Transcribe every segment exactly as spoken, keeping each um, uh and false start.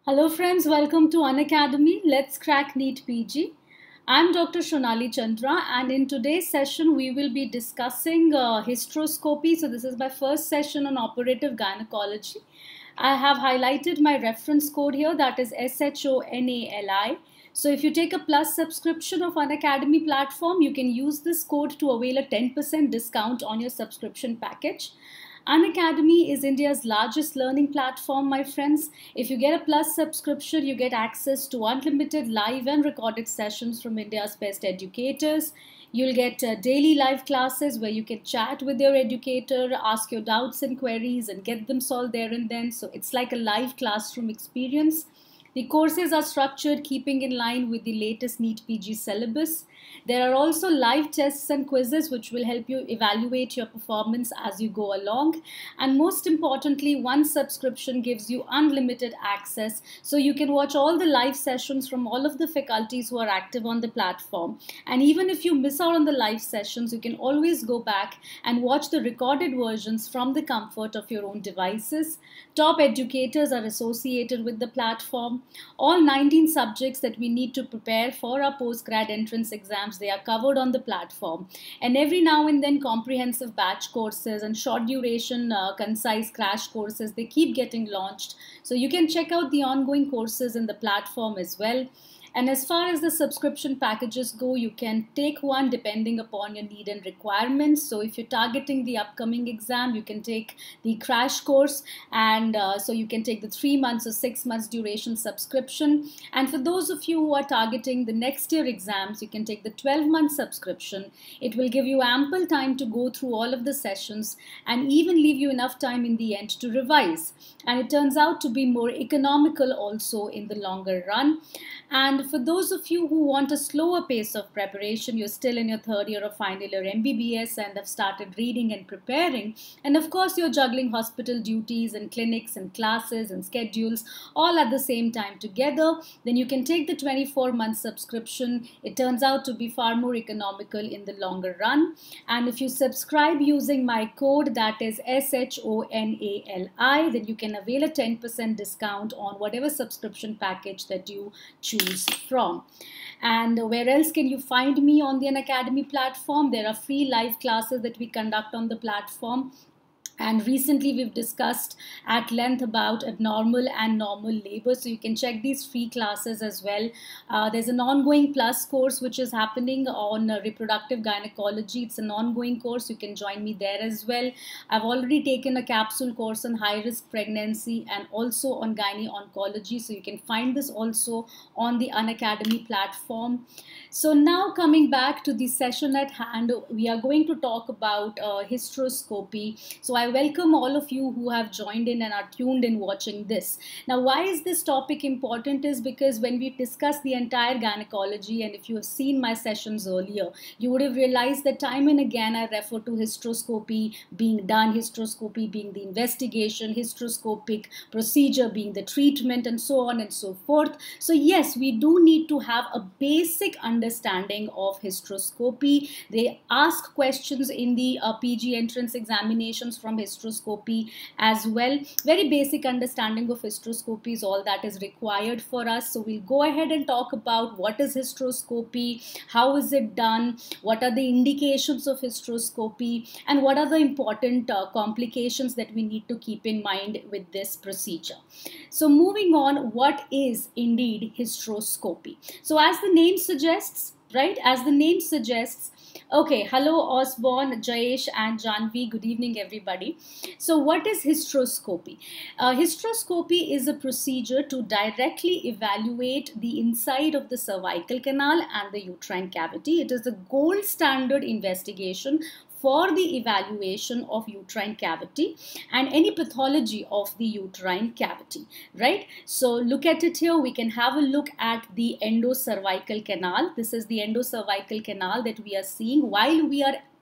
Hello friends, welcome to Unacademy. Let's crack NEET P G. I'm Doctor Shonali Chandra, and in today's session we will be discussing uh, hysteroscopy. So this is my first session on operative gynecology. I have highlighted my reference code here, that is S H O N A L I. So if you take a plus subscription of Unacademy platform, you can use this code to avail a ten percent discount on your subscription package. Unacademy is India's largest learning platform, my friends. If you get a plus subscription, you get access to unlimited live and recorded sessions from India's best educators. You'll get uh, daily live classes where you can chat with your educator, ask your doubts and queries, and get them solved there and then. So it's like a live classroom experience. The courses are structured keeping in line with the latest NEET P G syllabus. There are also live tests and quizzes which will help you evaluate your performance as you go along. And most importantly, one subscription gives you unlimited access, so you can watch all the live sessions from all of the faculties who are active on the platform. And even if you miss out on the live sessions, you can always go back and watch the recorded versions from the comfort of your own devices. Top educators are associated with the platform. All nineteen subjects that we need to prepare for our postgrad entrance exams, they are covered on the platform. And every now and then, comprehensive batch courses and short duration uh, concise crash courses, they keep getting launched. So you can check out the ongoing courses in the platform as well. And as far as the subscription packages go, you can take one depending upon your need and requirements. So if you're targeting the upcoming exam, you can take the crash course, and uh, so you can take the three months or six months duration subscription. And for those of you who are targeting the next year exams, you can take the twelve month subscription. It will give you ample time to go through all of the sessions and even leave you enough time in the end to revise. And it turns out to be more economical also in the longer run. And for those of you who want a slower pace of preparation, you're still in your third year of final year M B B S and have started reading and preparing, and of course you're juggling hospital duties and clinics and classes and schedules all at the same time together, then you can take the twenty-four month subscription. It turns out to be far more economical in the longer run. And if you subscribe using my code, that is S H O N A L I, then you can avail a ten percent discount on whatever subscription package that you choose from. And where else can you find me on the Unacademy platform? There are free live classes that we conduct on the platform. And recently we've discussed at length about abnormal and normal labor. So you can check these free classes as well. Uh, there's an ongoing plus course which is happening on uh, reproductive gynecology. It's an ongoing course. You can join me there as well. I've already taken a capsule course on high risk pregnancy and also on gynae oncology. So you can find this also on the Unacademy platform. So now coming back to the session at hand, we are going to talk about uh, hysteroscopy. So I welcome all of you who have joined in and are tuned in watching this. Now, why is this topic important is because when we discuss the entire gynecology, and if you have seen my sessions earlier, you would have realized that time and again I refer to hysteroscopy being done, hysteroscopy being the investigation, hysteroscopic procedure being the treatment, and so on and so forth. So yes, we do need to have a basic understanding of hysteroscopy. They ask questions in the uh, P G entrance examinations from hysteroscopy as well. Very basic understanding of hysteroscopy is all that is required for us. So we'll go ahead and talk about what is hysteroscopy, how is it done, what are the indications of hysteroscopy, and what are the important uh, complications that we need to keep in mind with this procedure. So moving on, what is indeed hysteroscopy? So as the name suggests, right, as the name suggests, okay, hello Osborne, Jayesh and Janvi, good evening everybody. So what is hysteroscopy? Uh, hysteroscopy is a procedure to directly evaluate the inside of the cervical canal and the uterine cavity. It is a gold standard investigation for the evaluation of uterine cavity and any pathology of the uterine cavity, right? So look at it here. We can have a look at the endocervical canal. This is the endocervical canal that we are seeing while we are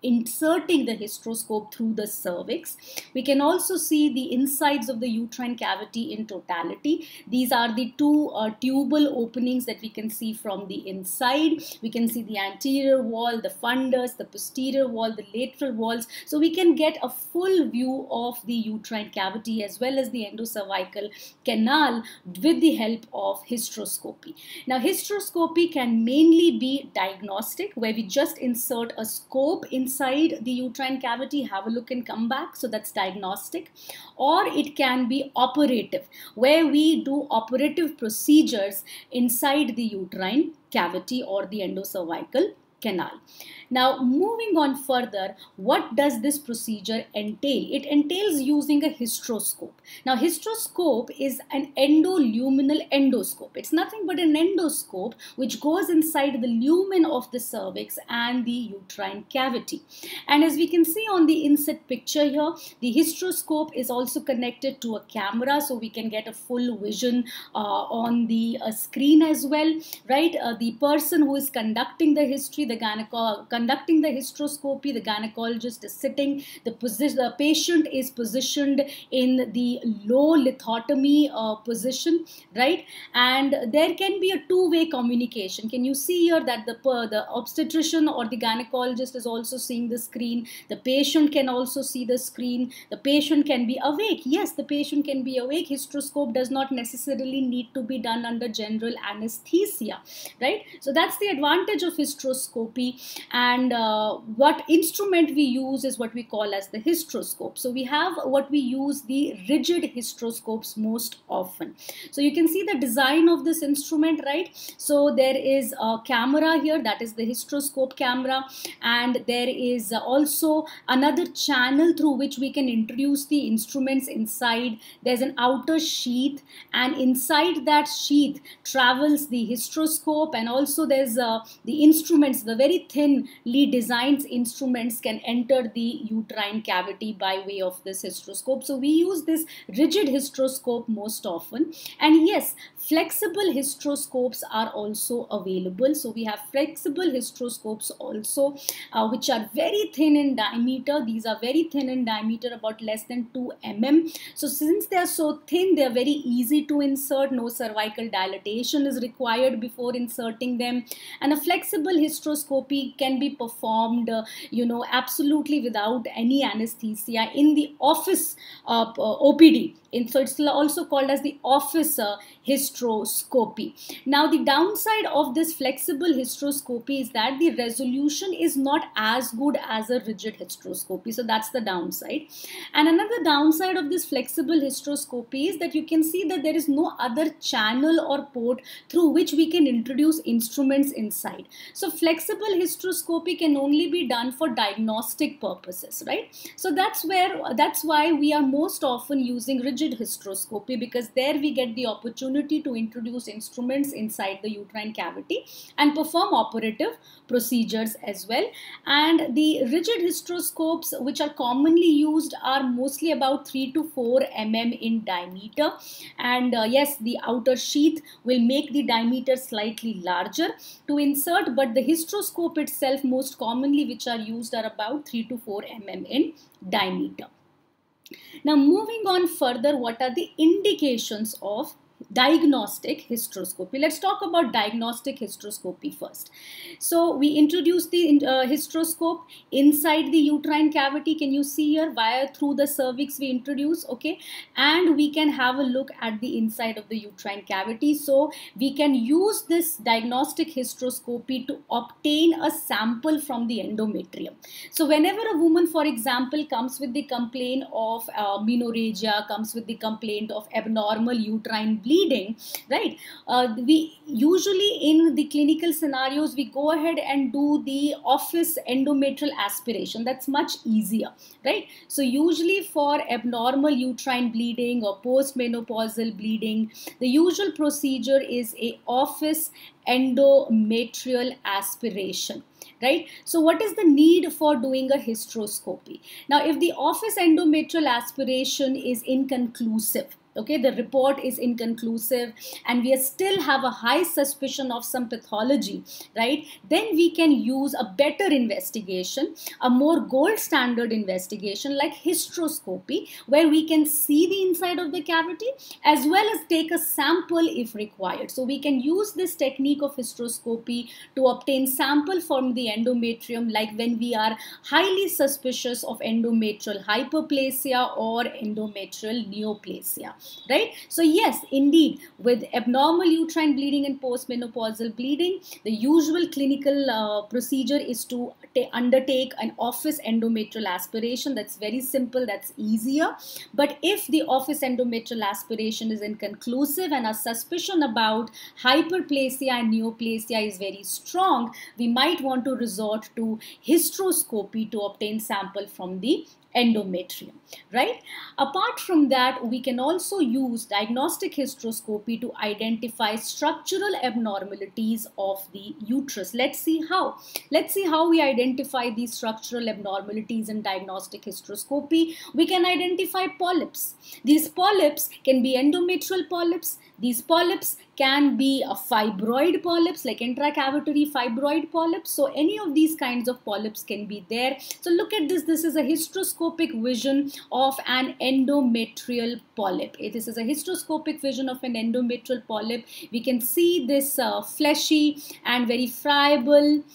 inserting the hysteroscope through the cervix. We can also see the insides of the uterine cavity in totality. These are the two uh, tubal openings that we can see from the inside. We can see the anterior wall, the fundus, the posterior wall, the lateral walls. So we can get a full view of the uterine cavity as well as the endocervical canal with the help of hysteroscopy. Now, hysteroscopy can mainly be diagnostic, where we just insert a scope inside the uterine cavity, have a look and come back. So that's diagnostic. Or it can be operative, where we do operative procedures inside the uterine cavity or the endocervical canal. Now, moving on further, what does this procedure entail? It entails using a hysteroscope. Now, hysteroscope is an endoluminal endoscope. It's nothing but an endoscope which goes inside the lumen of the cervix and the uterine cavity. And as we can see on the inset picture here, the hysteroscope is also connected to a camera, so we can get a full vision uh, on the uh, screen as well, right? Uh, the person who is conducting the history, the gynecologist conducting the hysteroscopy, the gynecologist is sitting, the, position, the patient is positioned in the low lithotomy uh, position, right? And there can be a two-way communication. Can you see here that the, uh, the obstetrician or the gynecologist is also seeing the screen? The patient can also see the screen. The patient can be awake. Yes, the patient can be awake. Hysteroscope does not necessarily need to be done under general anesthesia, right? So that's the advantage of hysteroscopy. And uh, what instrument we use is what we call as the hysteroscope. So we have what we use the rigid hysteroscopes most often. So you can see the design of this instrument, right? So there is a camera here, that is the hysteroscope camera, and there is also another channel through which we can introduce the instruments inside. There's an outer sheath, and inside that sheath travels the hysteroscope, and also there's uh, the instruments, the very thinly designed instruments can enter the uterine cavity by way of this hysteroscope. So we use this rigid hysteroscope most often. And yes, flexible hysteroscopes are also available. So we have flexible hysteroscopes also, uh, which are very thin in diameter. These are very thin in diameter, about less than two millimeters. So since they are so thin, they are very easy to insert. No cervical dilatation is required before inserting them. And a flexible hysteroscopy can be performed, uh, you know, absolutely without any anesthesia in the office uh, O P D. In, so it's also called as the office uh, hysteroscopy. Now, the downside of this flexible hysteroscopy is that the resolution is not as good as a rigid hysteroscopy. So that's the downside. And another downside of this flexible hysteroscopy is that you can see that there is no other channel or port through which we can introduce instruments inside. So flexible hysteroscopy can only be done for diagnostic purposes, right? So that's where, that's why we are most often using rigid hysteroscopy, because there we get the opportunity to introduce instruments inside the uterine cavity and perform operative procedures as well. And the rigid hysteroscopes which are commonly used are mostly about three to four millimeters in diameter, and uh, yes, the outer sheath will make the diameter slightly larger to insert, but the hysteroscope itself most commonly which are used are about three to four millimeters in diameter. Now, moving on further, what are the indications of diagnostic hysteroscopy? Let's talk about diagnostic hysteroscopy first. So we introduce the uh, hysteroscope inside the uterine cavity. Can you see here, via through the cervix we introduce, okay? And we can have a look at the inside of the uterine cavity. So we can use this diagnostic hysteroscopy to obtain a sample from the endometrium. So whenever a woman, for example, comes with the complaint of uh, menorrhagia, comes with the complaint of abnormal uterine bleeding, bleeding, right? Uh, we usually in the clinical scenarios, we go ahead and do the office endometrial aspiration. That's much easier, right? So usually for abnormal uterine bleeding or postmenopausal bleeding, the usual procedure is a office endometrial aspiration. Right? So what is the need for doing a hysteroscopy? Now, if the office endometrial aspiration is inconclusive, okay, the report is inconclusive, and we still have a high suspicion of some pathology, right, then we can use a better investigation, a more gold standard investigation like hysteroscopy, where we can see the inside of the cavity as well as take a sample if required. So we can use this technique of hysteroscopy to obtain sample from the endometrium, like when we are highly suspicious of endometrial hyperplasia or endometrial neoplasia. Right? So yes, indeed, with abnormal uterine bleeding and postmenopausal bleeding, the usual clinical uh, procedure is to undertake an office endometrial aspiration. That's very simple, that's easier. But if the office endometrial aspiration is inconclusive and a suspicion about hyperplasia and neoplasia is very strong, we might want to resort to hysteroscopy to obtain sample from the endometrium, right? Apart from that, we can also use diagnostic hysteroscopy to identify structural abnormalities of the uterus. Let's see how. Let's see how we identify these structural abnormalities in diagnostic hysteroscopy. We can identify polyps. These polyps can be endometrial polyps. These polyps can be a fibroid polyps, like intracavitary fibroid polyps. So any of these kinds of polyps can be there. So look at this. This is a hysteroscopic vision of an endometrial polyp. This is a hysteroscopic vision of an endometrial polyp. We can see this uh, fleshy and very friable,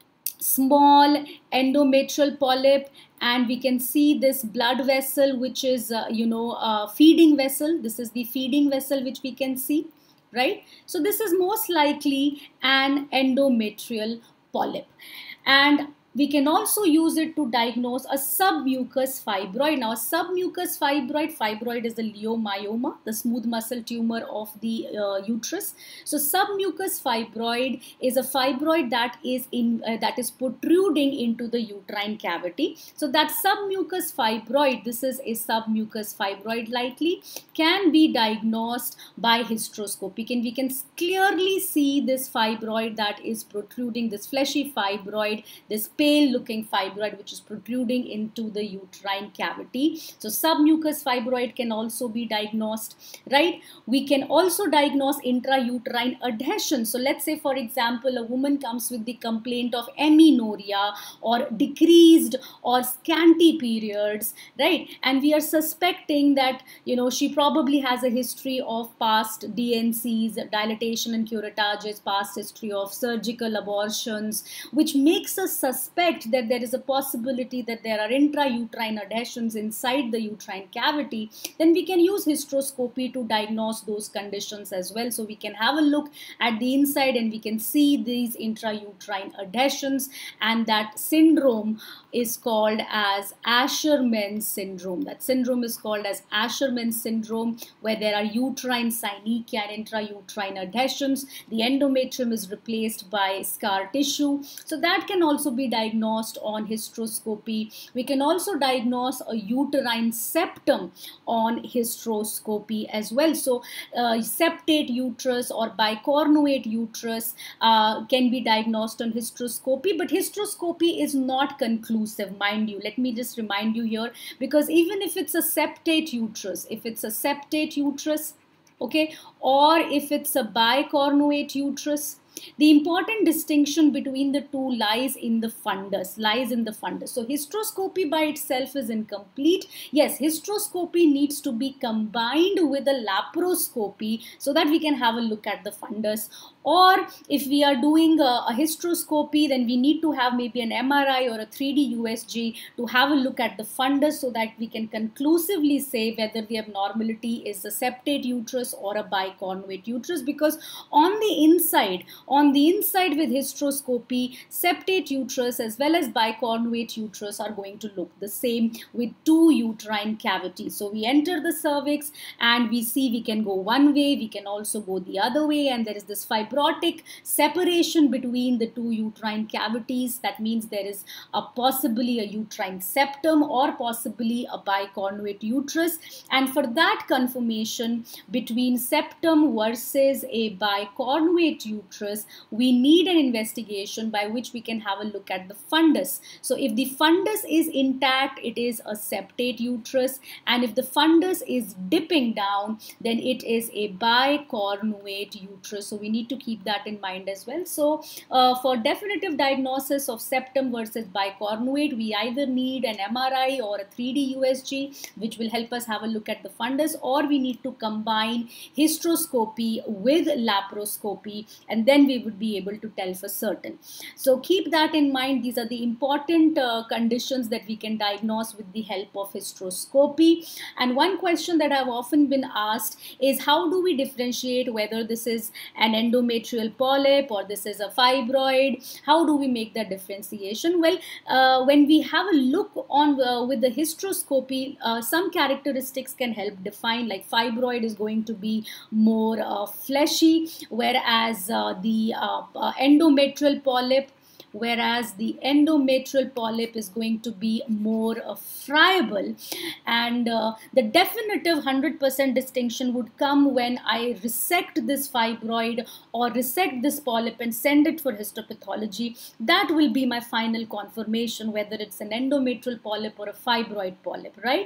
small endometrial polyp, and we can see this blood vessel, which is uh, you know uh, feeding vessel. This is the feeding vessel which we can see, right? So this is most likely an endometrial polyp, and we can also use it to diagnose a submucous fibroid. Now, a submucous fibroid, fibroid is the leiomyoma, the smooth muscle tumor of the uh, uterus. So, submucous fibroid is a fibroid that is in uh, that is protruding into the uterine cavity. So, that submucous fibroid, this is a submucous fibroid likely, can be diagnosed by hysteroscopy. And we can clearly see this fibroid that is protruding, this fleshy fibroid, this pale looking fibroid which is protruding into the uterine cavity. So submucous fibroid can also be diagnosed, right? We can also diagnose intrauterine adhesion. So let's say, for example, a woman comes with the complaint of amenorrhea or decreased or scanty periods, right? And we are suspecting that, you know, she probably has a history of past D N Cs, dilatation and curettages, past history of surgical abortions, which makes us suspect that there is a possibility that there are intrauterine adhesions inside the uterine cavity. Then we can use hysteroscopy to diagnose those conditions as well. So we can have a look at the inside and we can see these intrauterine adhesions, and that syndrome is called as Asherman syndrome. That syndrome is called as Asherman syndrome, where there are uterine synechia and intrauterine adhesions. The endometrium is replaced by scar tissue. So that can also be diagnosed on hysteroscopy. We can also diagnose a uterine septum on hysteroscopy as well. So uh, septate uterus or bicornuate uterus uh, can be diagnosed on hysteroscopy, but hysteroscopy is not conclusive, mind you. Let me just remind you here, because even if it's a septate uterus, if it's a septate uterus, okay, or if it's a bicornuate uterus, the important distinction between the two lies in the fundus, lies in the fundus. So hysteroscopy by itself is incomplete. Yes, hysteroscopy needs to be combined with a laparoscopy so that we can have a look at the fundus. Or if we are doing a, a hysteroscopy, then we need to have maybe an M R I or a three D U S G to have a look at the fundus so that we can conclusively say whether the abnormality is a septate uterus or a bicornuate uterus. Because on the inside, on the inside with hysteroscopy, septate uterus as well as bicornuate uterus are going to look the same with two uterine cavities. So we enter the cervix and we see we can go one way, we can also go the other way, and there is this fibrotic separation between the two uterine cavities. That means there is a possibly a uterine septum or possibly a bicornuate uterus. And for that confirmation between septum versus a bicornuate uterus, uterus, we need an investigation by which we can have a look at the fundus. So if the fundus is intact, it is a septate uterus, and if the fundus is dipping down, then it is a bicornuate uterus. So we need to keep that in mind as well. So uh, for definitive diagnosis of septum versus bicornuate, we either need an M R I or a three D U S G, which will help us have a look at the fundus, or we need to combine hysteroscopy with laparoscopy, and then we would be able to tell for certain. So keep that in mind. These are the important uh, conditions that we can diagnose with the help of hysteroscopy. And one question that I've often been asked is, how do we differentiate whether this is an endometrial polyp or this is a fibroid? How do we make that differentiation? Well, uh, when we have a look on uh, with the hysteroscopy, uh, some characteristics can help define, like fibroid is going to be more uh, fleshy, whereas uh, the uh, uh, endometrial polyp whereas the endometrial polyp is going to be more uh, friable. And uh, the definitive one hundred percent distinction would come when I resect this fibroid or resect this polyp and send it for histopathology. That will be my final confirmation whether it's an endometrial polyp or a fibroid polyp, right?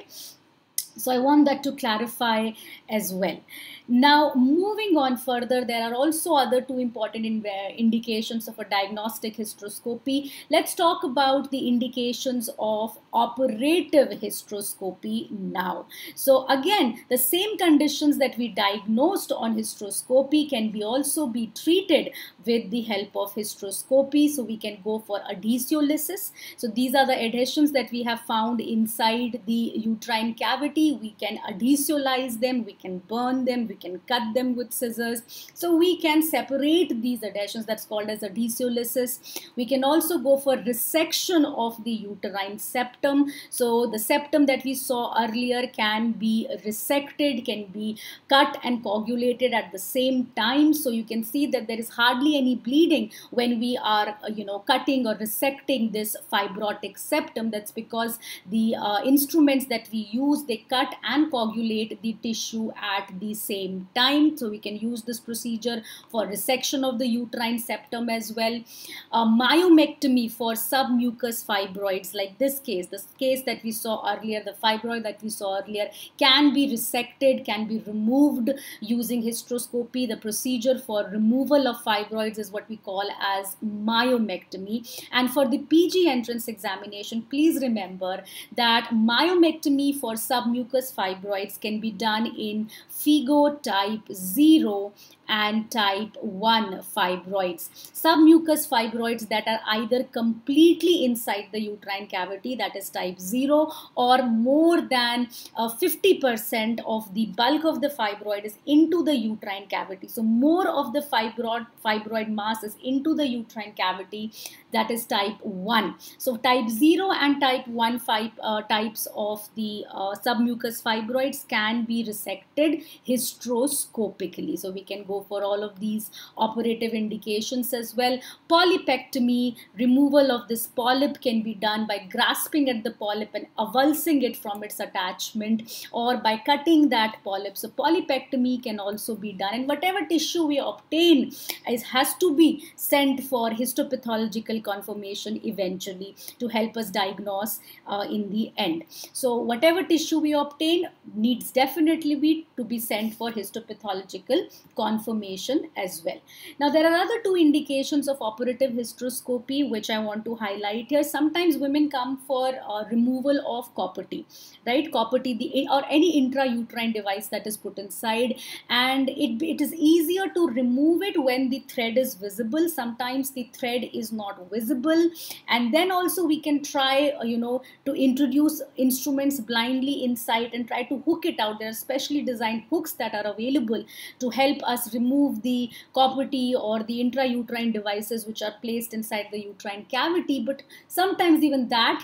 So I want that to clarify as well. Now, moving on further, there are also other two important in indications of a diagnostic hysteroscopy. Let's talk about the indications of operative hysteroscopy now. So again, the same conditions that we diagnosed on hysteroscopy can be also be treated with the help of hysteroscopy. So we can go for adhesiolysis. So these are the adhesions that we have found inside the uterine cavity. We can adhesiolize them, we can burn them, we can cut them with scissors. So we can separate these adhesions. That's called as adhesiolysis. We can also go for resection of the uterine septum. So the septum that we saw earlier can be resected, can be cut and coagulated at the same time. So you can see that there is hardly any bleeding when we are, you know, cutting or resecting this fibrotic septum. That's because the uh, instruments that we use, they cut and coagulate the tissue at the same time. So we can use this procedure for resection of the uterine septum as well. Uh, myomectomy for submucous fibroids, like this case, this case that we saw earlier, the fibroid that we saw earlier, can be resected, can be removed using hysteroscopy. The procedure for removal of fibroids is what we call as myomectomy. And for the P G entrance examination, please remember that myomectomy for submucous fibroids can be done in FIGO type zero and type one fibroids. Submucous fibroids that are either completely inside the uterine cavity, that is type zero, or more than uh, fifty percent of the bulk of the fibroid is into the uterine cavity. So more of the fibroid, fibroid mass is into the uterine cavity, that is type one. So type zero and type one fib, uh, types of the uh, submucous fibroids can be resected hysteroscopically. So we can go for all of these operative indications as well. Polypectomy, removal of this polyp, can be done by grasping at the polyp and avulsing it from its attachment, or by cutting that polyp. So polypectomy can also be done, and whatever tissue we obtain is, has to be sent for histopathological confirmation eventually to help us diagnose uh, in the end. So whatever tissue we obtain needs definitely be to be sent for histopathological confirmation as well. Now there are other two indications of operative hysteroscopy which I want to highlight here. Sometimes women come for uh, removal of Copperty, right? Copperty, the or any intrauterine device that is put inside, and it, it is easier to remove it when the thread is visible. Sometimes the thread is not visible, and then also we can try uh, you know to introduce instruments blindly inside and try to hook it out. There are specially designed hooks that are available to help us remove the Copperty or the intrauterine devices which are placed inside the uterine cavity, but sometimes even that can be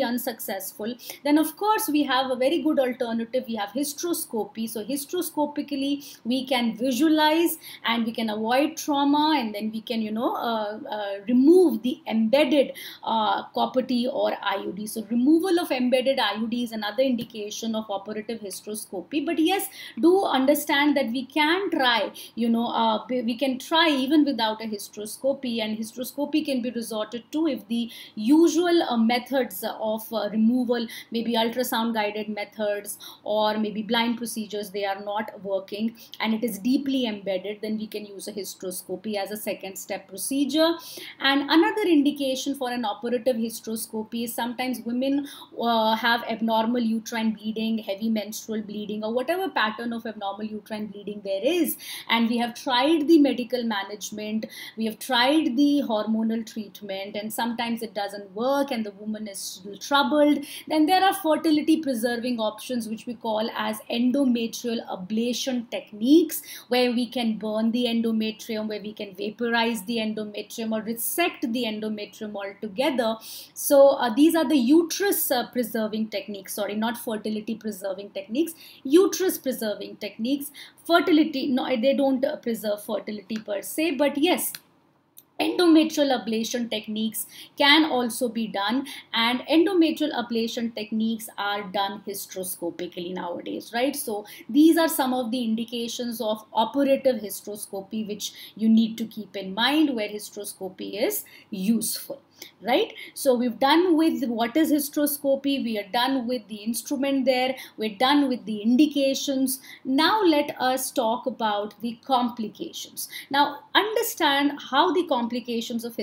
unsuccessful, then of course we have a very good alternative. We have hysteroscopy. So hysteroscopically we can visualize and we can avoid trauma, and then we can, you know, uh, uh, remove the embedded uh, copper-T or I U D. So removal of embedded I U D is another indication of operative hysteroscopy. But yes, do understand that we can try, you know, uh, we can try even without a hysteroscopy, and hysteroscopy can be resorted to if the usual uh, methods of uh, removal, maybe ultrasound guided methods or maybe blind procedures, they are not working and it is deeply embedded, then we can use a hysteroscopy as a second step procedure. And another indication for an operative hysteroscopy is sometimes women uh, have abnormal uterine bleeding, heavy menstrual bleeding, or whatever pattern of abnormal uterine bleeding there is, and we have tried the medical management, we have tried the hormonal treatment, and sometimes it doesn't work and the woman is still troubled. Then there are fertility preserving options which we call as endometrial ablation techniques, where we can burn the endometrium, where we can vaporize the endometrium or resect the endometrium altogether. So uh, these are the uterus uh, preserving techniques, sorry, not fertility preserving techniques, uterus preserving techniques. Fertility, no, they don't uh, preserve fertility per se, but yes, endometrial ablation techniques can also be done, and endometrial ablation techniques are done hysteroscopically nowadays, right? So these are some of the indications of operative hysteroscopy which you need to keep in mind, where hysteroscopy is useful. Right? So we've done with what is hysteroscopy, we are done with the instrument there, we're done with the indications. Now let us talk about the complications. Now understand how the complications of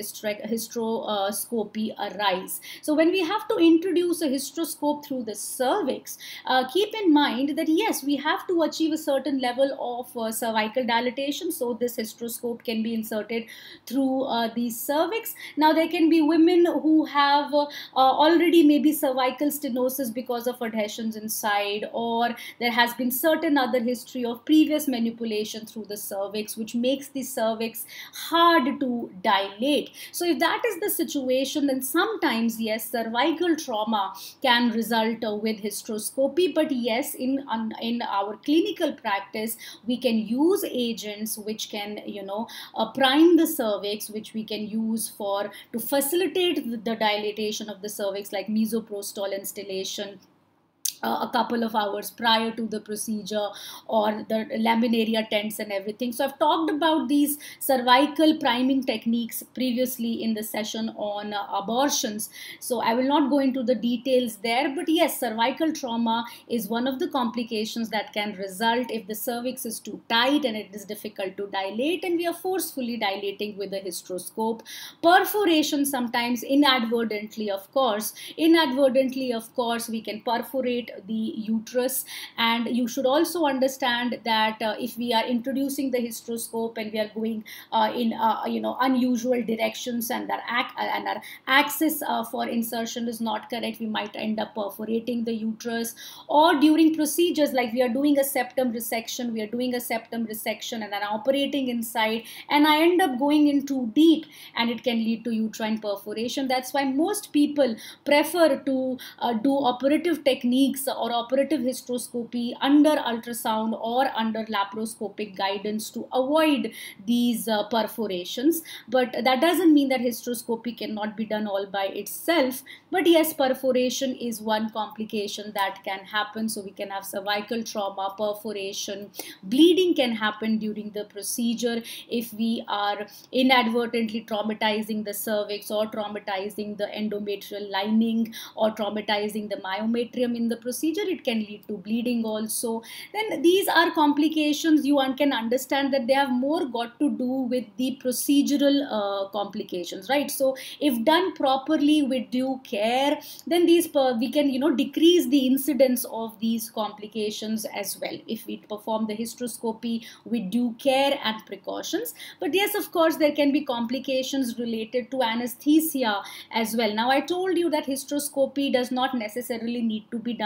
hysteroscopy arise. So when we have to introduce a hysteroscope through the cervix, uh, keep in mind that yes, we have to achieve a certain level of uh, cervical dilatation, so this hysteroscope can be inserted through uh, the cervix. Now there can be women who have uh, uh, already maybe cervical stenosis because of adhesions inside, or there has been certain other history of previous manipulation through the cervix which makes the cervix hard to dilate. So if that is the situation, then sometimes yes, cervical trauma can result uh, with hysteroscopy. But yes, in um, in our clinical practice we can use agents which can, you know, uh, prime the cervix, which we can use for to facilitate facilitate the dilatation of the cervix, like misoprostol instillation Uh, a couple of hours prior to the procedure, or the laminaria tents and everything. So I've talked about these cervical priming techniques previously in the session on uh, abortions. So I will not go into the details there, but yes, cervical trauma is one of the complications that can result if the cervix is too tight and it is difficult to dilate and we are forcefully dilating with a hysteroscope. Perforation, sometimes inadvertently, of course, inadvertently, of course, we can perforate the uterus. And you should also understand that uh, if we are introducing the hysteroscope and we are going uh, in uh, you know unusual directions, and our, and our axis uh, for insertion is not correct, we might end up perforating the uterus. Or during procedures like we are doing a septum resection, we are doing a septum resection and I'm operating inside, and I end up going in too deep, and it can lead to uterine perforation. That's why most people prefer to uh, do operative techniques or operative hysteroscopy under ultrasound or under laparoscopic guidance to avoid these uh, perforations. But that doesn't mean that hysteroscopy cannot be done all by itself. But yes, perforation is one complication that can happen. So we can have cervical trauma, perforation, bleeding can happen during the procedure if we are inadvertently traumatizing the cervix or traumatizing the endometrial lining or traumatizing the myometrium in the procedure. It can lead to bleeding also. Then these are complications. You can understand that they have more got to do with the procedural uh, complications, right? So if done properly with due care, then these we can, you know, decrease the incidence of these complications as well if we perform the hysteroscopy with due care and precautions. But yes, of course, there can be complications related to anesthesia as well. Now I told you that hysteroscopy does not necessarily need to be done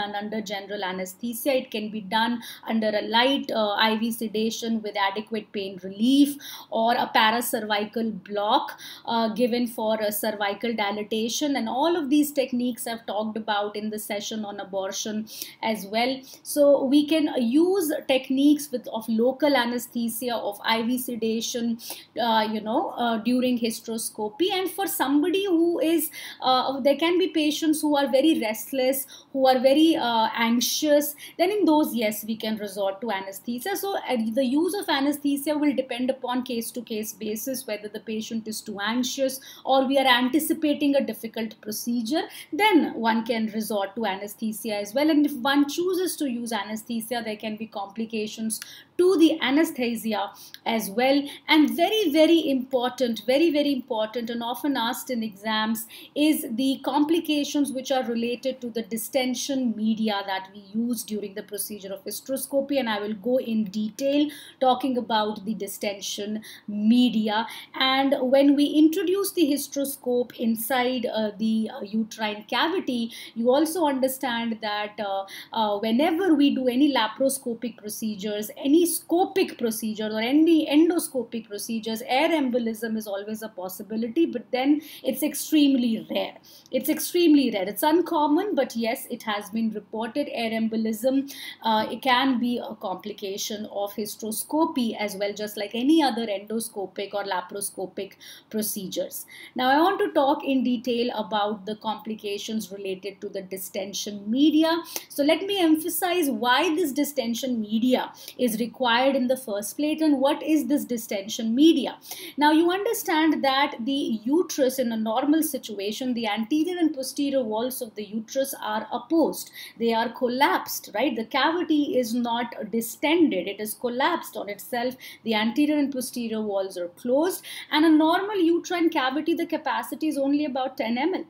done under general anesthesia. It can be done under a light uh, I V sedation with adequate pain relief, or a paracervical block uh, given for a cervical dilatation. And all of these techniques I've talked about in the session on abortion as well. So we can use techniques with of local anesthesia, of I V sedation, uh, you know, uh, during hysteroscopy. And for somebody who is, uh, there can be patients who are very restless, who are very uh, anxious, then in those, yes, we can resort to anesthesia. So uh, the use of anesthesia will depend upon case to case basis, whether the patient is too anxious or we are anticipating a difficult procedure, then one can resort to anesthesia as well. And if one chooses to use anesthesia, there can be complications to the anesthesia as well. And very, very important, very, very important, and often asked in exams, is the complications which are related to the distension media that we use during the procedure of hysteroscopy. And I will go in detail talking about the distension media. And when we introduce the hysteroscope inside uh, the uh, uterine cavity, you also understand that uh, uh, whenever we do any laparoscopic procedures, any scopic procedure or any endoscopic procedures, air embolism is always a possibility, but then it's extremely rare. It's extremely rare. It's uncommon, but yes, it has been reported. Air embolism, uh, it can be a complication of hysteroscopy as well, just like any other endoscopic or laparoscopic procedures. Now, I want to talk in detail about the complications related to the distension media. So let me emphasize why this distension media is required in the first place and what is this distension media. Now, you understand that the uterus in a normal situation, the anterior and posterior walls of the uterus are opposed. They are collapsed, right? The cavity is not distended. It is collapsed on itself. The anterior and posterior walls are closed. And a normal uterine cavity, the capacity is only about ten milliliters.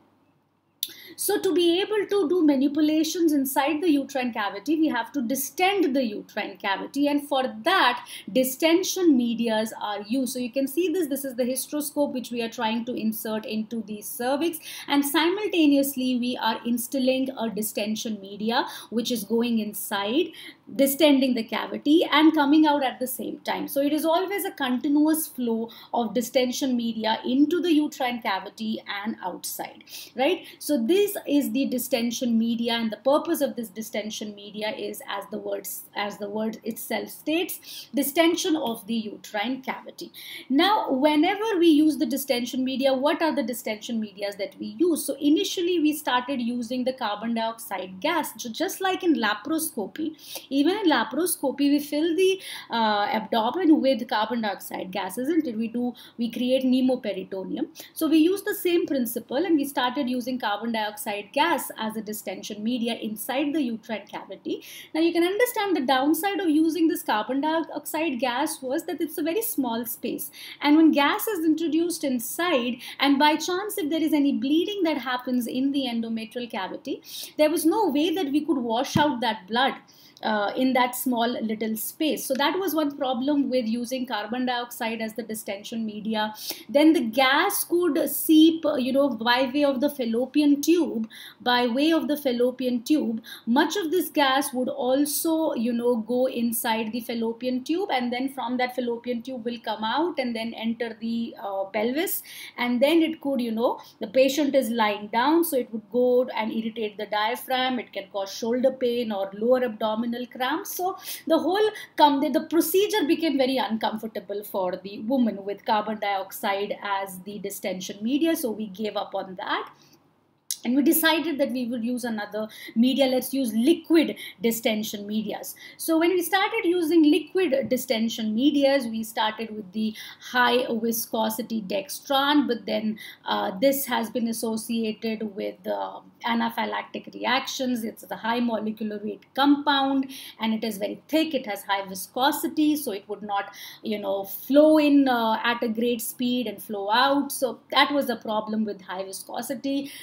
So to be able to do manipulations inside the uterine cavity, we have to distend the uterine cavity, and for that distension medias are used. So you can see this, this is the hysteroscope which we are trying to insert into the cervix, and simultaneously we are instilling a distension media which is going inside, distending the cavity and coming out at the same time. So it is always a continuous flow of distension media into the uterine cavity and outside, right? So this is the distension media, and the purpose of this distension media is, as the words as the word itself states, distension of the uterine cavity. Now, whenever we use the distension media, what are the distension medias that we use? So initially we started using the carbon dioxide gas. So just like in laparoscopy, even in laparoscopy we fill the uh, abdomen with carbon dioxide gas, isn't it? We do we create pneumoperitoneum. So we use the same principle, and we started using carbon dioxide gas as a distension media inside the uterine cavity. Now you can understand the downside of using this carbon dioxide gas was that it's a very small space, and when gas is introduced inside, and by chance if there is any bleeding that happens in the endometrial cavity, there was no way that we could wash out that blood Uh, in that small little space. So that was one problem with using carbon dioxide as the distension media. Then the gas could seep, you know, by way of the fallopian tube, by way of the fallopian tube. Much of this gas would also, you know, go inside the fallopian tube, and then from that fallopian tube will come out and then enter the uh, pelvis, and then it could, you know, the patient is lying down, so it would go and irritate the diaphragm. It can cause shoulder pain or lower abdominal cramps. So the whole come the, the procedure became very uncomfortable for the woman with carbon dioxide as the distension media. So we gave up on that, and we decided that we would use another media. Let's use liquid distension medias. So when we started using liquid distension medias, we started with the high viscosity dextran, but then uh, this has been associated with uh, anaphylactic reactions. It's the high molecular weight compound, and it is very thick. It has high viscosity, so it would not, you know, flow in uh, at a great speed and flow out. So that was a problem with high viscosity dextran.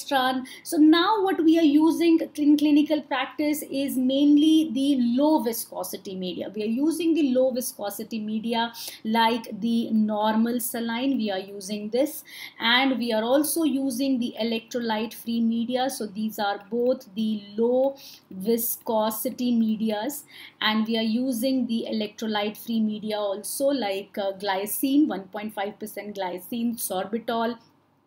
Dextran. So now what we are using in clinical practice is mainly the low viscosity media. We are using the low viscosity media like the normal saline. We are using this, and we are also using the electrolyte free media. So these are both the low viscosity medias, and we are using the electrolyte free media also like uh, glycine, one point five percent glycine, sorbitol,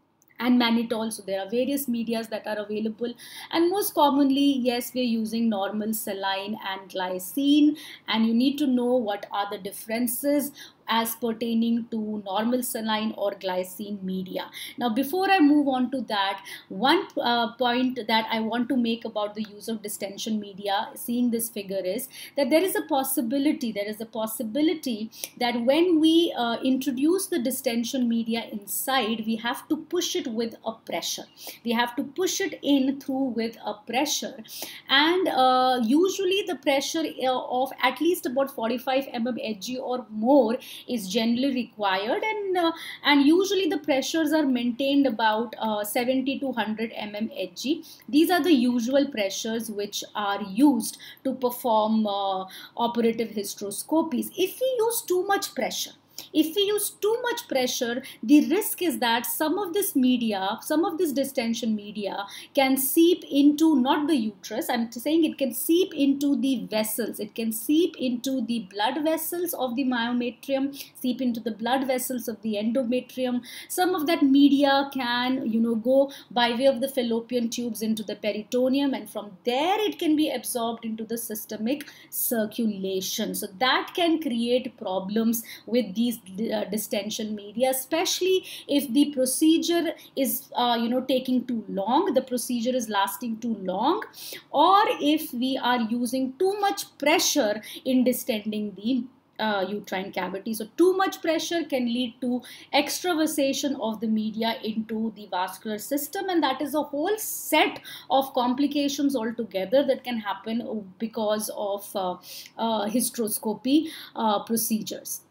and mannitol. So there are various medias that are available, and most commonly, yes, we're using normal saline and glycine, and you need to know what are the differences as pertaining to normal saline or glycine media. Now, before I move on to that, one uh, point that I want to make about the use of distension media, seeing this figure, is that there is a possibility, there is a possibility that when we uh, introduce the distension media inside, we have to push it with a pressure. We have to push it in through with a pressure, and uh, usually the pressure of at least about forty-five millimeters Hg or more is generally required, and uh, and usually the pressures are maintained about uh, seventy to one hundred millimeters Hg. These are the usual pressures which are used to perform uh, operative hysteroscopies. If we use too much pressure, if we use too much pressure, the risk is that some of this media, some of this distension media can seep into not the uterus, I'm saying it can seep into the vessels, it can seep into the blood vessels of the myometrium, seep into the blood vessels of the endometrium. Some of that media can, you know, go by way of the fallopian tubes into the peritoneum, and from there it can be absorbed into the systemic circulation. So that can create problems with these uh, distension media, especially if the procedure is uh, you know taking too long, the procedure is lasting too long, or if we are using too much pressure in distending the Uh, uterine cavity. So too much pressure can lead to extravasation of the media into the vascular system, and that is a whole set of complications altogether that can happen because of uh, uh, hysteroscopy uh, procedures.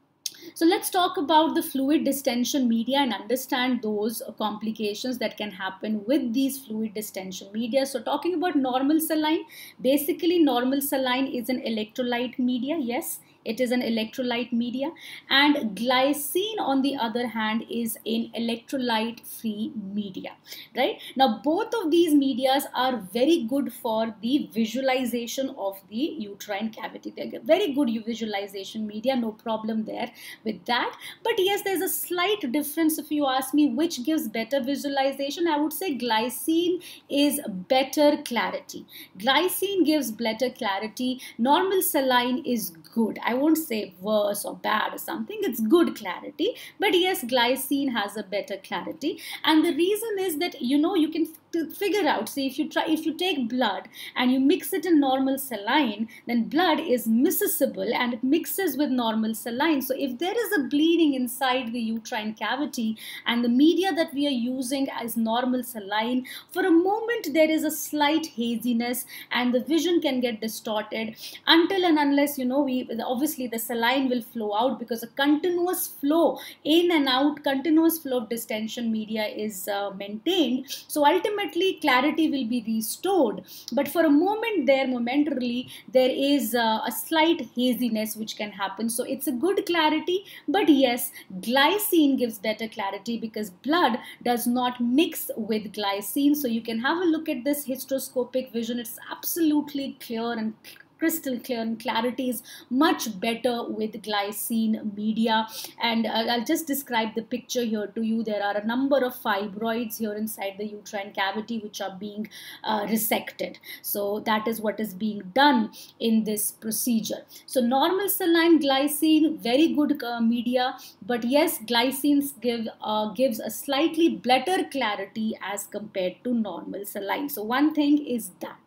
So let's talk about the fluid distension media and understand those complications that can happen with these fluid distension media. So talking about normal saline, basically normal saline is an electrolyte media, yes. It is an electrolyte media, and glycine on the other hand is an electrolyte free media, right? Now both of these medias are very good for the visualization of the uterine cavity. They're very good visualization media, no problem there with that. But yes, there's a slight difference if you ask me which gives better visualization. I would say glycine is better clarity. Glycine gives better clarity. Normal saline is good. I won't say worse or bad or something, it's good clarity, but yes, glycine has a better clarity. And the reason is that, you know, you can figure out, see, if you try, if you take blood and you mix it in normal saline, then blood is miscible and it mixes with normal saline. So if there is a bleeding inside the uterine cavity and the media that we are using as normal saline, for a moment there is a slight haziness and the vision can get distorted until and unless, you know, we obviously the saline will flow out, because a continuous flow in and out, continuous flow of distension media is uh, maintained. So ultimately clarity will be restored, but for a moment there, momentarily, there is uh, a slight haziness which can happen. So it's a good clarity, but yes, glycine gives better clarity because blood does not mix with glycine. So you can have a look at this hysteroscopic vision. It's absolutely clear and crystal clear, and clarity is much better with glycine media. And uh, I'll just describe the picture here to you. There are a number of fibroids here inside the uterine cavity which are being uh, resected. So that is what is being done in this procedure. So normal saline, glycine, very good uh, media, but yes, glycine give, uh, gives a slightly better clarity as compared to normal saline. So one thing is that.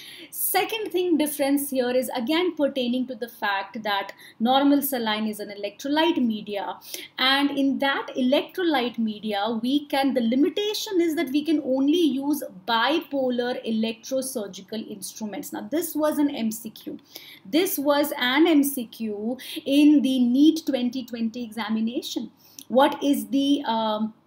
Second thing difference here is again pertaining to the fact that normal saline is an electrolyte media, and in that electrolyte media we can, the limitation is that we can only use bipolar electrosurgical instruments. Now this was an M C Q. This was an M C Q in the NEET twenty twenty examination. What is the um,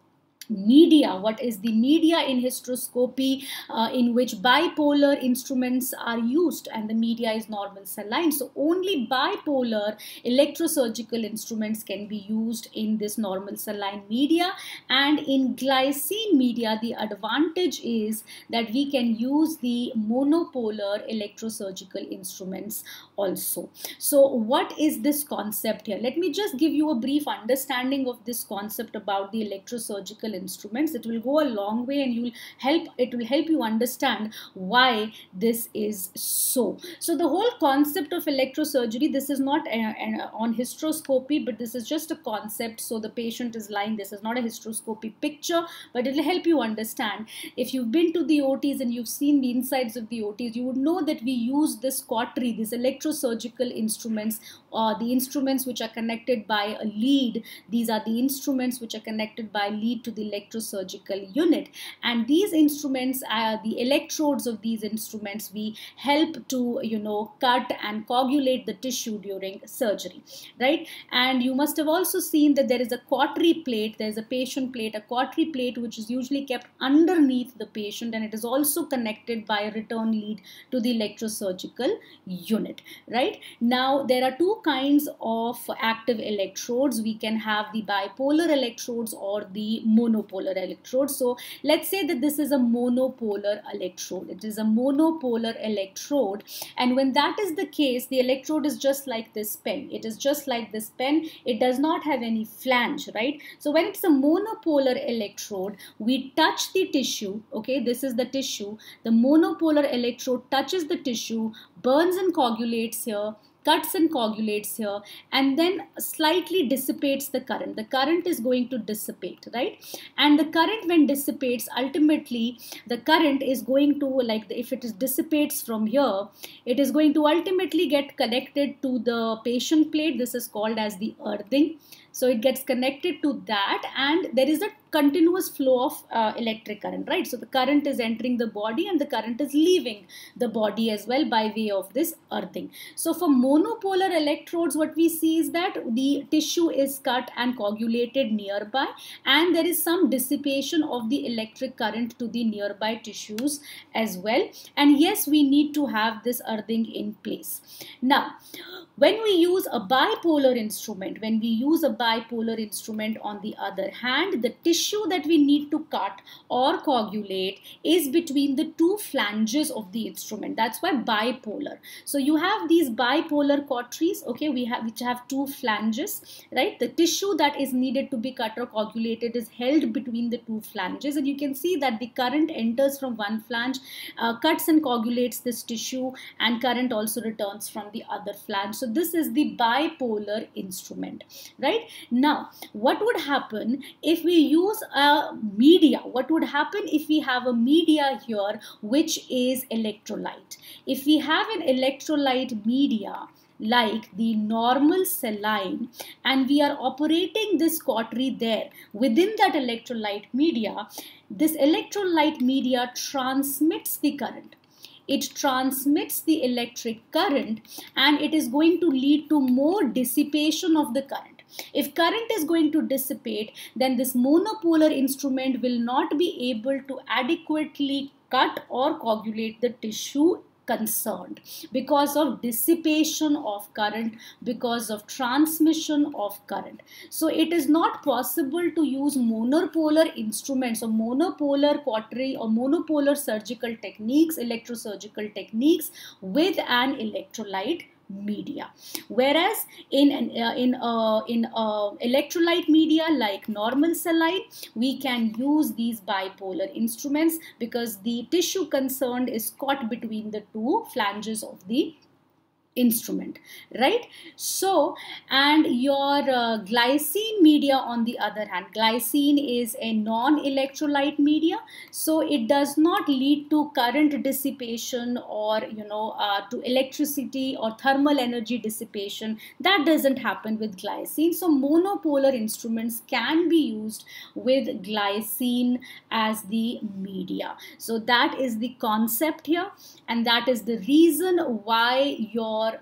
media. What is the media in hysteroscopy, uh, in which bipolar instruments are used, and the media is normal saline. So only bipolar electrosurgical instruments can be used in this normal saline media. And in glycine media, the advantage is that we can use the monopolar electrosurgical instruments also. So what is this concept here? Let me just give you a brief understanding of this concept about the electrosurgical instruments. It will go a long way, and you will help it will help you understand why this is so. So the whole concept of electrosurgery, this is not a, a, on hysteroscopy, but this is just a concept. So the patient is lying. This is not a hysteroscopy picture, but it will help you understand. If you've been to the O Ts and you've seen the insides of the O Ts, you would know that we use this cautery, this electrosurgical instruments, or the instruments which are connected by a lead. These are the instruments which are connected by lead to the electrosurgical unit, and these instruments are the electrodes of these instruments. We help to, you know, cut and coagulate the tissue during surgery, right? And you must have also seen that there is a cautery plate, there is a patient plate, a cautery plate which is usually kept underneath the patient, and it is also connected by a return lead to the electrosurgical unit, right? Now there are two kinds of active electrodes. We can have the bipolar electrodes or the monopolar electrodes. So let's say that this is a monopolar electrode. It is a monopolar electrode, and when that is the case, the electrode is just like this pen. It is just like this pen. It does not have any flange, right? So when it's a monopolar electrode, we touch the tissue. Okay, this is the tissue. The monopolar electrode touches the tissue, burns and coagulates here, cuts and coagulates here, and then slightly dissipates the current. The current is going to dissipate, right? And the current, when dissipates, ultimately the current is going to, like, if it is dissipates from here, it is going to ultimately get connected to the patient plate. This is called as the earthing. So it gets connected to that, and there is a continuous flow of uh, electric current, right? So the current is entering the body and the current is leaving the body as well by way of this earthing. So for monopolar electrodes, what we see is that the tissue is cut and coagulated nearby, and there is some dissipation of the electric current to the nearby tissues as well. And yes, we need to have this earthing in place. Now, when we use a bipolar instrument, when we use a bipolar instrument on the other hand, the tissue that we need to cut or coagulate is between the two flanges of the instrument. That's why bipolar. So you have these bipolar cauteries, okay, we have which have two flanges, right? The tissue that is needed to be cut or coagulated is held between the two flanges, and you can see that the current enters from one flange, uh, cuts and coagulates this tissue, and current also returns from the other flange. So this is the bipolar instrument, right? Now, what would happen if we use a media? What would happen if we have a media here which is electrolyte? If we have an electrolyte media like the normal saline, and we are operating this cautery there within that electrolyte media, this electrolyte media transmits the current. It transmits the electric current, and it is going to lead to more dissipation of the current. If current is going to dissipate, then this monopolar instrument will not be able to adequately cut or coagulate the tissue concerned because of dissipation of current, because of transmission of current. So it is not possible to use monopolar instruments or monopolar cautery or monopolar surgical techniques, electrosurgical techniques with an electrolyte media. Whereas in an uh, in uh, in uh, electrolyte media like normal saline, we can use these bipolar instruments because the tissue concerned is caught between the two flanges of the instrument, right? So, and your uh, glycine media on the other hand, glycine is a non-electrolyte media, so it does not lead to current dissipation or, you know, uh, to electricity or thermal energy dissipation. That doesn't happen with glycine. So monopolar instruments can be used with glycine as the media. So that is the concept here, and that is the reason why your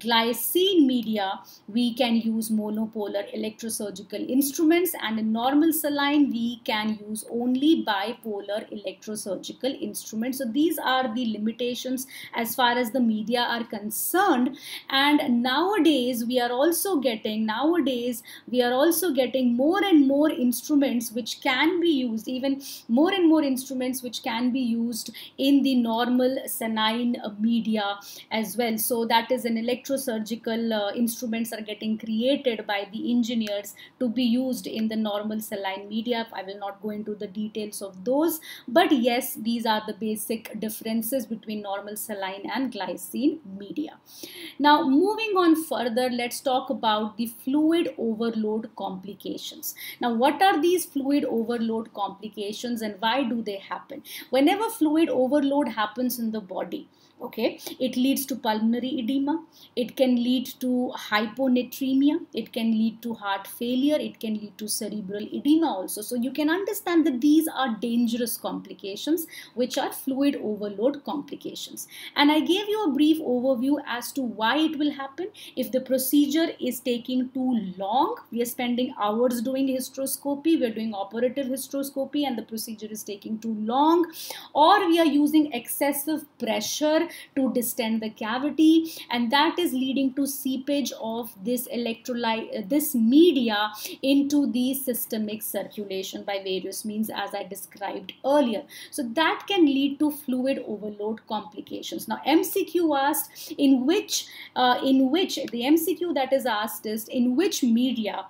glycine media, we can use monopolar electrosurgical instruments, and in normal saline, we can use only bipolar electrosurgical instruments. So these are the limitations as far as the media are concerned. And nowadays, we are also getting, nowadays, we are also getting more and more instruments which can be used, even more and more instruments which can be used in the normal saline media as well. So that is an electrosurgical uh, instruments are getting created by the engineers to be used in the normal saline media. I will not go into the details of those, but yes, these are the basic differences between normal saline and glycine media. Now, moving on further, let's talk about the fluid overload complications. Now, what are these fluid overload complications and why do they happen? Whenever fluid overload happens in the body, okay, it leads to pulmonary edema, it can lead to hyponatremia, it can lead to heart failure, it can lead to cerebral edema also. So you can understand that these are dangerous complications which are fluid overload complications. And I gave you a brief overview as to why it will happen. If the procedure is taking too long, we are spending hours doing hysteroscopy, we are doing operative hysteroscopy and the procedure is taking too long, or we are using excessive pressure to distend the cavity, and that is leading to seepage of this electrolyte, uh, this media into the systemic circulation by various means as I described earlier. So that can lead to fluid overload complications. Now M C Q asked in which, uh, in which the M C Q that is asked is in which media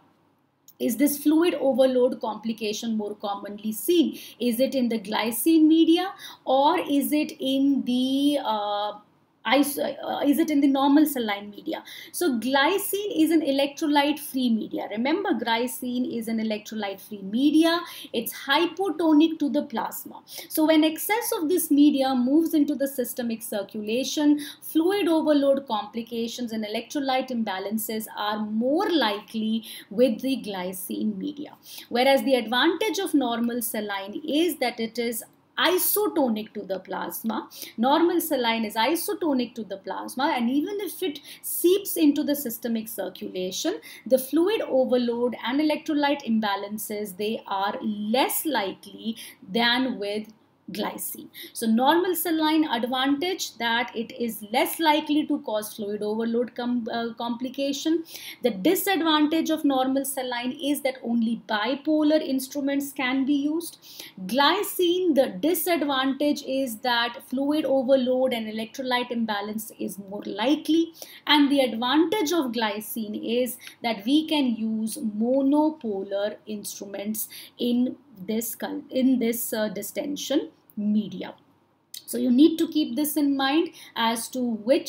is this fluid overload complication more commonly seen? Is it in the glycine media or is it in the uh, Is, uh, is it in the normal saline media? So glycine is an electrolyte free media. Remember, glycine is an electrolyte free media. It's hypotonic to the plasma. So when excess of this media moves into the systemic circulation, fluid overload complications and electrolyte imbalances are more likely with the glycine media. Whereas the advantage of normal saline is that it is isotonic to the plasma. Normal saline is isotonic to the plasma, and even if it seeps into the systemic circulation, the fluid overload and electrolyte imbalances, they are less likely than with glycine. So normal saline advantage that it is less likely to cause fluid overload com uh, complication. The disadvantage of normal saline is that only bipolar instruments can be used. Glycine, the disadvantage is that fluid overload and electrolyte imbalance is more likely, and the advantage of glycine is that we can use monopolar instruments in this in this uh, distension media. So you need to keep this in mind as to which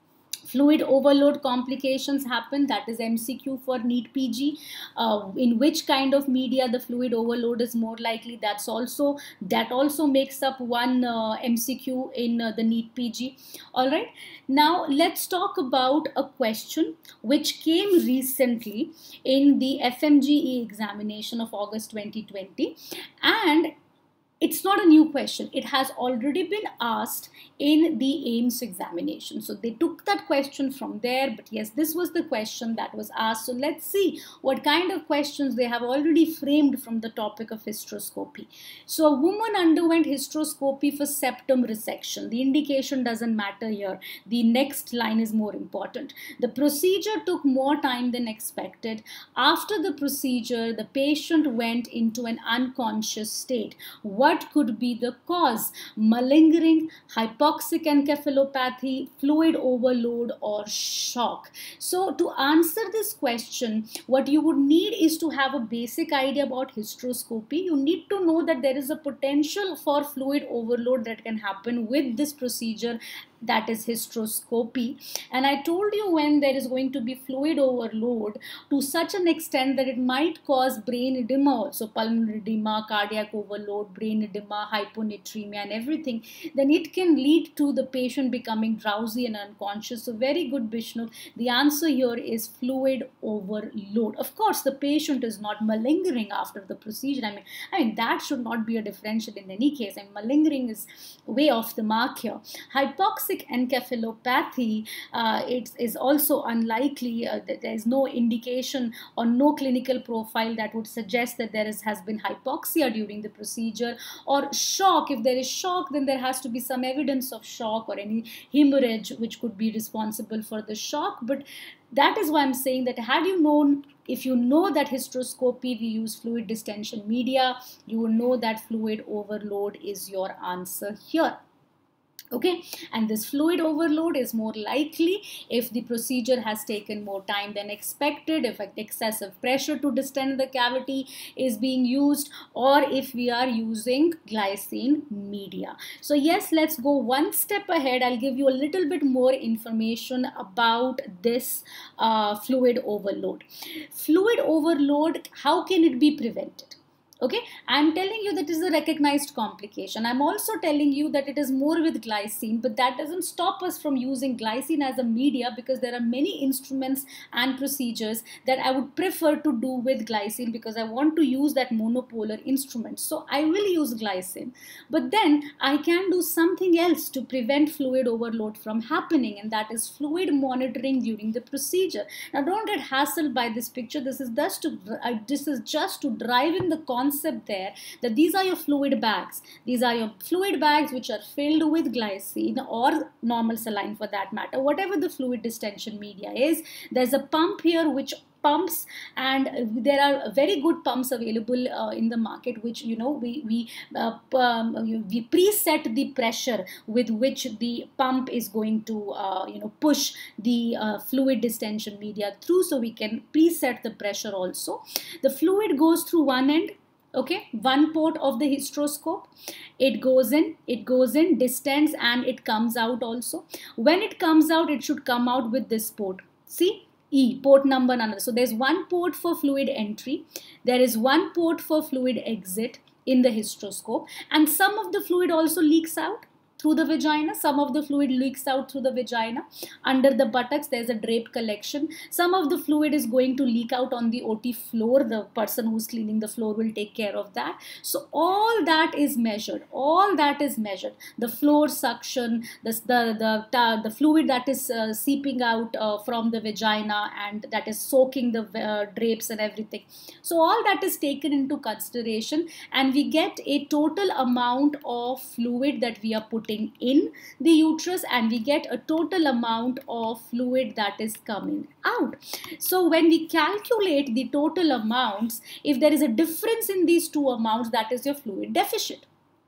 fluid overload complications happen. That is M C Q for NEET P G. Uh, in which kind of media the fluid overload is more likely? That's also that also makes up one uh, M C Q in uh, the NEET P G. All right. Now let's talk about a question which came recently in the F M G E examination of August twenty twenty, and it's not a new question. It has already been asked in the AIIMS examination. So they took that question from there, but yes, this was the question that was asked. So let's see what kind of questions they have already framed from the topic of hysteroscopy. So a woman underwent hysteroscopy for septum resection. The indication doesn't matter here. The next line is more important. The procedure took more time than expected. After the procedure, the patient went into an unconscious state. What could be the cause? Malingering, hypoxic encephalopathy, fluid overload, or shock? So to answer this question, what you would need is to have a basic idea about hysteroscopy. You need to know that there is a potential for fluid overload that can happen with this procedure, that is hysteroscopy. And I told you when there is going to be fluid overload to such an extent that it might cause brain edema also, pulmonary edema, cardiac overload, brain edema, hyponatremia and everything, then it can lead to the patient becoming drowsy and unconscious. So very good, Bishnu. The answer here is fluid overload. Of course, the patient is not malingering after the procedure. I mean, I mean that should not be a differential in any case. I mean, malingering is way off the mark here. Hypoxic classic encephalopathy, uh, it is also unlikely. Uh, that there is no indication or no clinical profile that would suggest that there is, has been hypoxia during the procedure. Or shock, if there is shock, then there has to be some evidence of shock or any hemorrhage which could be responsible for the shock. But that is why I'm saying that had you known, if you know that hysteroscopy, we use fluid distension media, you will know that fluid overload is your answer here. Okay, and this fluid overload is more likely if the procedure has taken more time than expected, if excessive pressure to distend the cavity is being used, or if we are using glycine media. So yes, let's go one step ahead. I'll give you a little bit more information about this uh, fluid overload. Fluid overload, how can it be prevented? Okay, I'm telling you that is a recognized complication. I'm also telling you that it is more with glycine, but that doesn't stop us from using glycine as a media, because there are many instruments and procedures that I would prefer to do with glycine because I want to use that monopolar instrument. So I will use glycine, but then I can do something else to prevent fluid overload from happening, and that is fluid monitoring during the procedure. Now don't get hassled by this picture. This is just to, uh, this is just to drive in the concept concept there that these are your fluid bags. These are your fluid bags which are filled with glycine or normal saline for that matter, whatever the fluid distension media is. There's a pump here which pumps, and there are very good pumps available uh, in the market, which you know we we uh, um, we preset the pressure with which the pump is going to uh, you know push the uh, fluid distension media through, so we can preset the pressure also. The fluid goes through one end. Okay, one port of the hysteroscope. It goes in, it goes in, distends, and it comes out also. When it comes out, it should come out with this port. See? E, port number none. So there's one port for fluid entry. There is one port for fluid exit in the hysteroscope. And some of the fluid also leaks out through the vagina. Some of the fluid leaks out through the vagina. Under the buttocks, there's a draped collection. Some of the fluid is going to leak out on the O T floor. The person who's cleaning the floor will take care of that. So all that is measured. All that is measured. The floor suction, the, the, the, the fluid that is uh, seeping out uh, from the vagina and that is soaking the uh, drapes and everything. So all that is taken into consideration, and we get a total amount of fluid that we are putting in the uterus, and we get a total amount of fluid that is coming out. So when we calculate the total amounts, if there is a difference in these two amounts, that is your fluid deficit.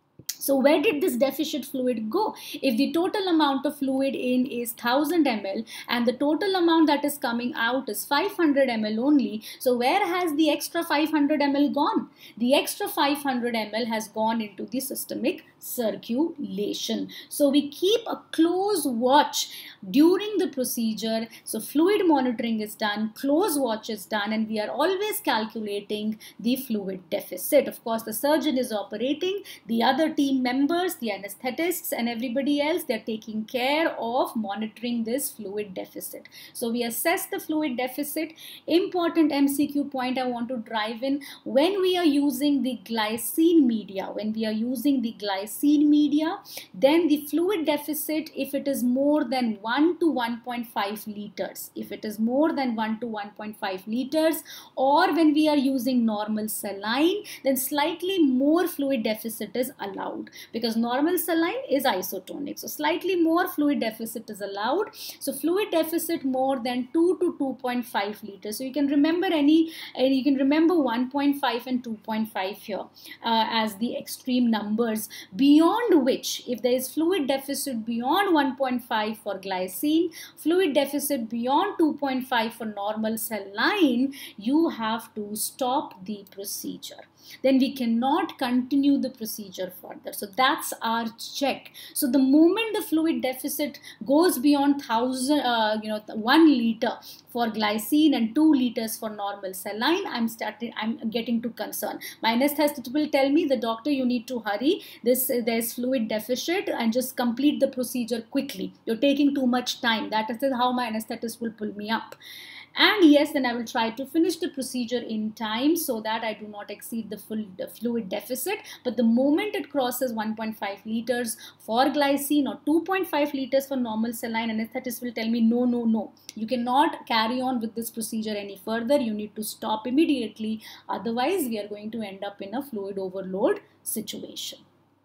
So where did this deficit fluid go? If the total amount of fluid in is one thousand milliliters and the total amount that is coming out is five hundred milliliters only, so where has the extra five hundred milliliters gone? The extra five hundred milliliters has gone into the systemic circulation. So we keep a close watch during the procedure. So fluid monitoring is done, close watch is done, and we are always calculating the fluid deficit. Of course, the surgeon is operating, the other team members, the anesthetists and everybody else, they're taking care of monitoring this fluid deficit. So we assess the fluid deficit. Important M C Q point I want to drive in: when we are using the glycine media, when we are using the glycine media, then the fluid deficit, if it is more than one to one point five liters, if it is more than one to one point five liters, or when we are using normal saline, then slightly more fluid deficit is allowed, because normal saline is isotonic. So slightly more fluid deficit is allowed. So fluid deficit more than two to two point five liters. So you can remember any, and you can remember one point five and two point five here uh, as the extreme numbers, beyond which, if there is fluid deficit beyond one point five for glycine, fluid deficit beyond two point five for normal saline, you have to stop the procedure. Then we cannot continue the procedure further. So that's our check. So the moment the fluid deficit goes beyond thousand, uh, you know, one liter for glycine and two liters for normal saline, I'm starting, I'm getting to concern. My anesthetist will tell me, the doctor, you need to hurry. This there's fluid deficit and just complete the procedure quickly. You're taking too much time. That is how my anesthetist will pull me up. And yes, then I will try to finish the procedure in time so that I do not exceed the full the fluid deficit. But the moment it crosses one point five liters for glycine or two point five liters for normal saline, anesthetist will tell me, no, no, no, you cannot carry on with this procedure any further. You need to stop immediately. Otherwise, we are going to end up in a fluid overload situation.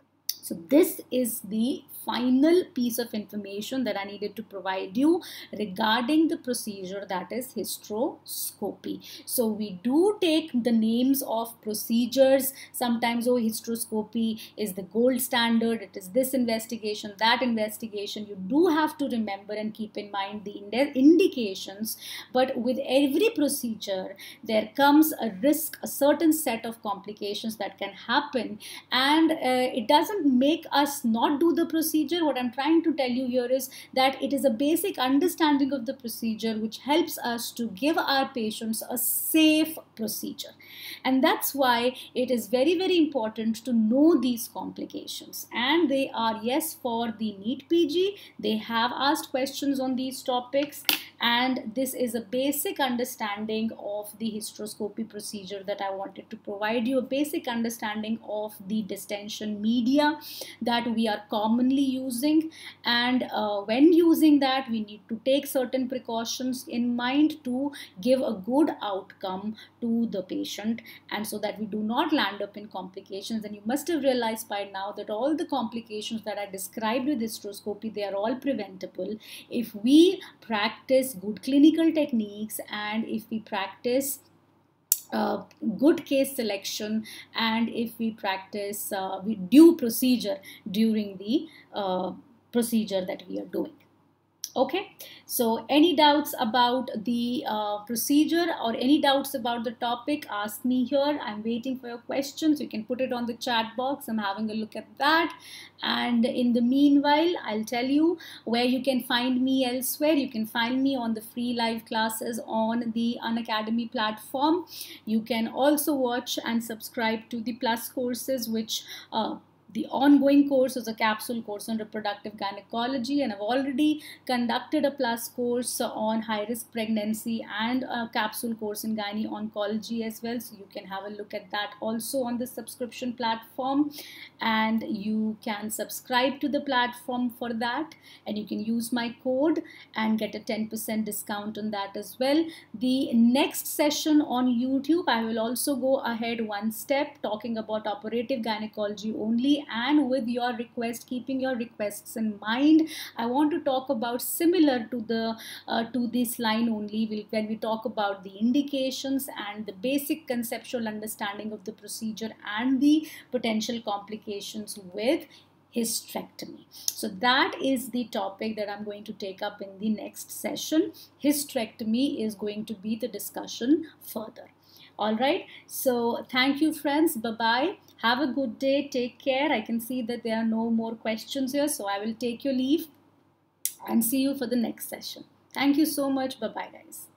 So this is the final piece of information that I needed to provide you regarding the procedure, that is hysteroscopy. So we do take the names of procedures. Sometimes, oh, hysteroscopy is the gold standard. It is this investigation, that investigation. You do have to remember and keep in mind the indications. But with every procedure, there comes a risk, a certain set of complications that can happen. And uh, it doesn't make us not do the procedure. What I'm trying to tell you here is that it is a basic understanding of the procedure which helps us to give our patients a safe procedure. And that's why it is very, very important to know these complications. And they are, yes, for the NEET P G. They have asked questions on these topics. And this is a basic understanding of the hysteroscopy procedure that I wanted to provide you, a basic understanding of the distension media that we are commonly using. And uh, when using that, we need to take certain precautions in mind to give a good outcome to the patient, and so that we do not land up in complications. And you must have realized by now that all the complications that I described with hysteroscopy, they are all preventable if we practice good clinical techniques and if we practice uh, good case selection, and if we practice uh, with due procedure during the uh, procedure that we are doing. Okay, so any doubts about the uh, procedure or any doubts about the topic, ask me here. I'm waiting for your questions. You can put it on the chat box. I'm having a look at that. And in the meanwhile, I'll tell you where you can find me elsewhere. You can find me on the free live classes on the Unacademy platform. You can also watch and subscribe to the Plus courses, which uh, the ongoing course is a capsule course on reproductive gynecology, and I've already conducted a plus course on high-risk pregnancy and a capsule course in gynae oncology as well. So you can have a look at that also on the subscription platform, and you can subscribe to the platform for that, and you can use my code and get a ten percent discount on that as well. The next session on YouTube, I will also go ahead one step, talking about operative gynecology only. And with your request, keeping your requests in mind, I want to talk about similar to the uh, to this line only we'll, when we talk about the indications and the basic conceptual understanding of the procedure and the potential complications with hysterectomy. So that is the topic that I'm going to take up in the next session. Hysterectomy is going to be the discussion further. All right, so thank you, friends. Bye-bye. Have a good day. Take care. I can see that there are no more questions here, so I will take your leave and see you for the next session. Thank you so much. Bye-bye, guys.